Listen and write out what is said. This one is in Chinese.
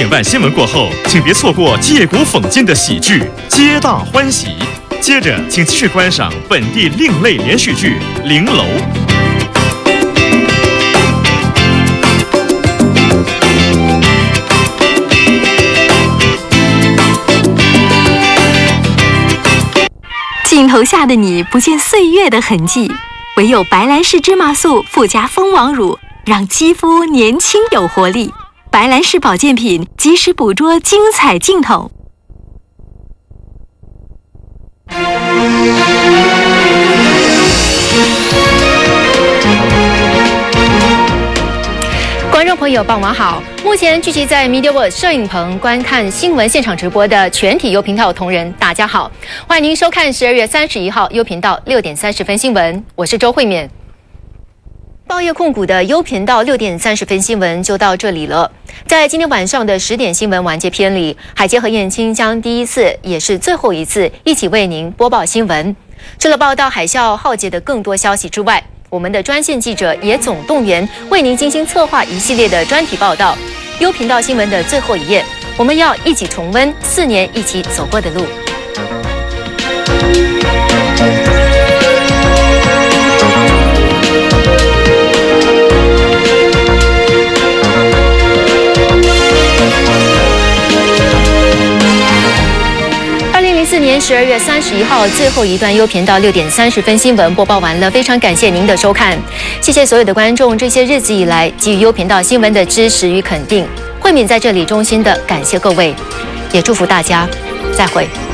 点半新闻过后，请别错过借古讽今的喜剧，皆大欢喜。接着，请继续观赏本地另类连续剧《玲珑》。 镜头下的你不见岁月的痕迹，唯有白兰氏芝麻素附加蜂王乳，让肌肤年轻有活力。白兰氏保健品及时捕捉精彩镜头。 观众朋友，傍晚好！目前聚集在 Media World 摄影棚观看新闻现场直播的全体优频道同仁，大家好，欢迎您收看12月31号优频道6点30分新闻，我是周慧勉。报业控股的优频道6点30分新闻就到这里了。在今天晚上的10点新闻完结篇里，海杰和燕青将第一次也是最后一次一起为您播报新闻。除了报道海啸浩劫的更多消息之外，我们的专线记者也总动员为您精心策划一系列的专题报道。优频道新闻的最后一页，我们要一起重温4年一起走过的路。2004年12月31号，最后一段优频道6点30分新闻播报完了，非常感谢您的收看，谢谢所有的观众这些日子以来给予优频道新闻的支持与肯定。慧敏在这里衷心的感谢各位，也祝福大家，再会。